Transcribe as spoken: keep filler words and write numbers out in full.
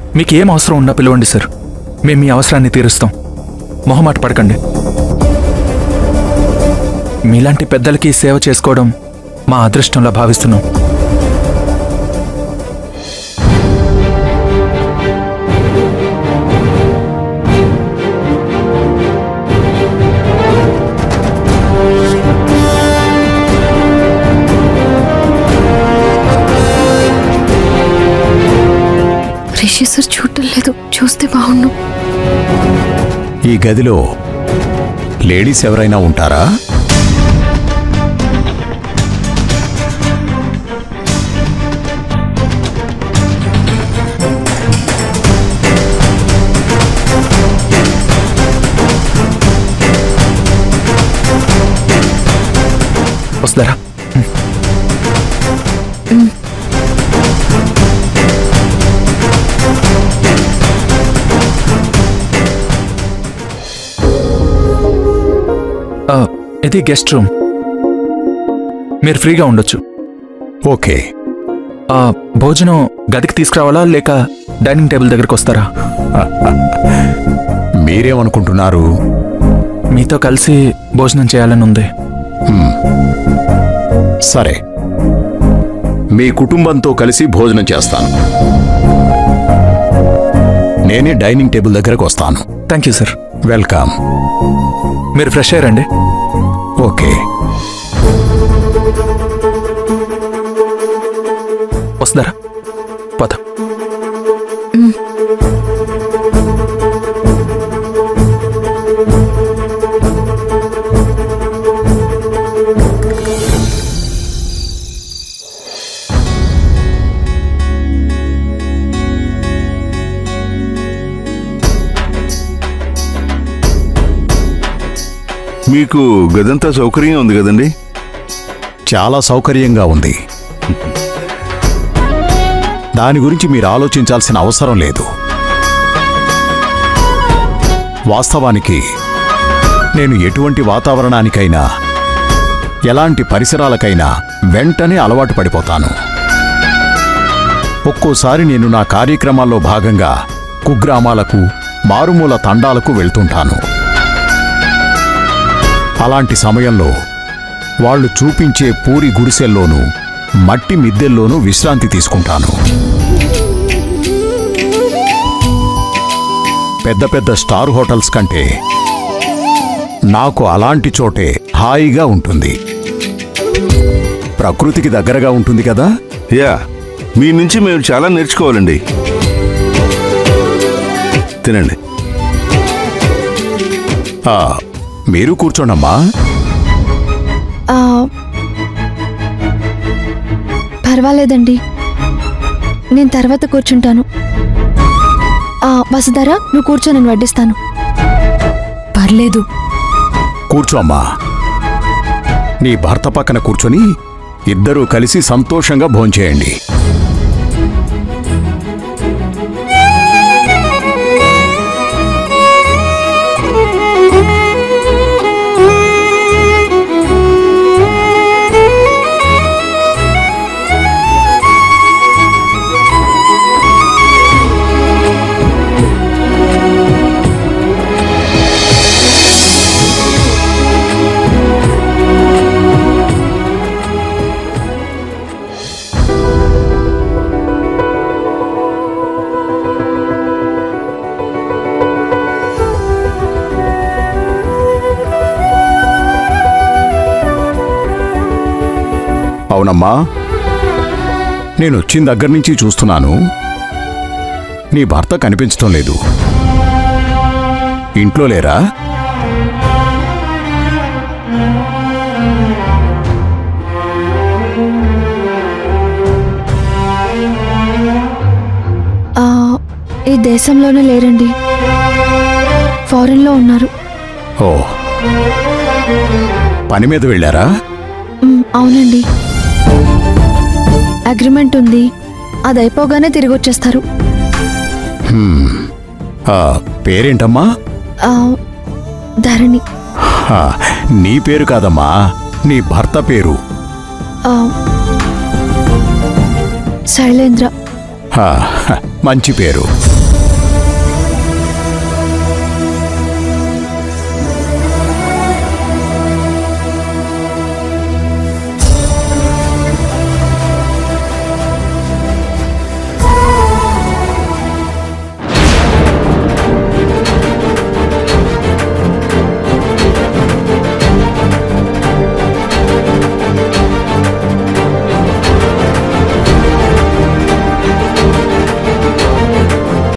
మీకేం అవసరం ఉన్నా పిలవండి సార్, మేము మీ అవసరాన్ని తీరుస్తాం. మొహమాట పడకండి. మీలాంటి పెద్దలకి సేవ చేసుకోవడం మా అదృష్టంలా భావిస్తున్నాం. రిషి సార్ చూడటం లేదు, చూస్తే బాగుండు. ఈ గదిలో లేడీస్ ఎవరైనా ఉంటారా? వస్తారా? ఇది గెస్ట్ రూమ్, మీరు ఫ్రీగా ఉండొచ్చు. ఓకే. భోజనం గదికి తీసుకురావాలా లేక డైనింగ్ టేబుల్ దగ్గరికి వస్తారా? మీరేమనుకుంటున్నారు? మీతో కలిసి భోజనం చేయాలని ఉంది. సరే, మీ కుటుంబంతో కలిసి భోజనం చేస్తాను. నేనే డైనింగ్ టేబుల్ దగ్గరకు వస్తాను. Thank you sir. వెల్కమ్. మీరు ఫ్రెష్ అయ్యారండి? ఓకే. వస్తారా? పద. మీకు గదంతా సౌకర్యంగా ఉంది కదండి? చాలా సౌకర్యంగా ఉంది. దాని గురించి మీరు ఆలోచించాల్సిన అవసరం లేదు. వాస్తవానికి నేను ఎటువంటి వాతావరణానికైనా ఎలాంటి పరిసరాలకైనా వెంటనే అలవాటు పడిపోతాను. ఒక్కోసారి నేను నా కార్యక్రమాల్లో భాగంగా కుగ్రామాలకు, మారుమూల తండాలకు వెళ్తుంటాను. అలాంటి సమయంలో వాళ్ళు చూపించే పూరి గుడిసెల్లోనూ మట్టి మిద్దెల్లోనూ విశ్రాంతి తీసుకుంటాను. పెద్ద పెద్ద స్టార్ హోటల్స్ కంటే నాకు అలాంటి చోటే హాయిగా ఉంటుంది. ప్రకృతికి దగ్గరగా ఉంటుంది కదా. యా, మీ నుంచి మేము చాలా నేర్చుకోవాలండి. తినండి. మీరు కూర్చోండమ్మా. పర్వాలేదండి, నేను తర్వాత కూర్చుంటాను. వసుధారా, నువ్వు కూర్చో, నేను వడ్డిస్తాను. పర్లేదు, కూర్చోమ్మా. నీ భర్త పక్కన కూర్చొని ఇద్దరూ కలిసి సంతోషంగా భోంచేయండి. అవునమ్మా, నేను వచ్చిన దగ్గర నుంచి చూస్తున్నాను, నీ భర్త కనిపించటం లేదు. ఇంట్లో లేరా? ఈ దేశంలోనే లేరండి, ఫారెన్లో ఉన్నారు. ఓ, పని మీద వెళ్ళారా? అవునండి, అగ్రిమెంట్ ఉంది, అది అయిపోగానే తిరిగి వచ్చేస్తారు. పేరేంటమ్మా? ధరణి. నీ పేరు కాదమ్మా, నీ భర్త పేరు. శైలేంద్ర. హా, మంచి పేరు.